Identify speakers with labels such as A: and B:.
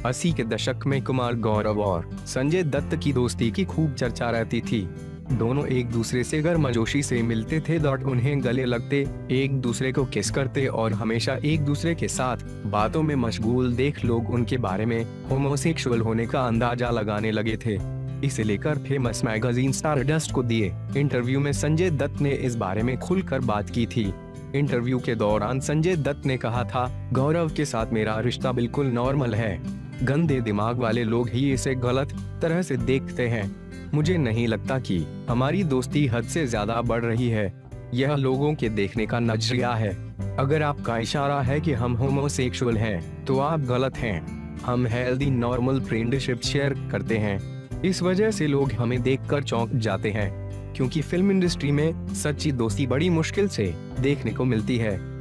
A: 80 के दशक में कुमार गौरव और संजय दत्त की दोस्ती की खूब चर्चा रहती थी। दोनों एक दूसरे से गर्मजोशी से मिलते थे, उन्हें गले लगते, एक दूसरे को किस करते और हमेशा एक दूसरे के साथ बातों में मशगूल देख लोग उनके बारे में होमोसेक्सुअल होने का अंदाजा लगाने लगे थे। इसे लेकर फेमस मैगजीन स्टारडस्ट को दिए इंटरव्यू में संजय दत्त ने इस बारे में खुलकर बात की थी। इंटरव्यू के दौरान संजय दत्त ने कहा था, गौरव के साथ मेरा रिश्ता बिल्कुल नॉर्मल है। गंदे दिमाग वाले लोग ही इसे गलत तरह से देखते हैं। मुझे नहीं लगता कि हमारी दोस्ती हद से ज्यादा बढ़ रही है। यह लोगों के देखने का नजरिया है। अगर आपका इशारा है कि हम होमोसेक्सुअल हैं, तो आप गलत हैं। हम हेल्दी नॉर्मल फ्रेंडशिप शेयर करते हैं। इस वजह से लोग हमें देखकर चौंक जाते हैं, क्योंकि फिल्म इंडस्ट्री में सच्ची दोस्ती बड़ी मुश्किल से देखने को मिलती है।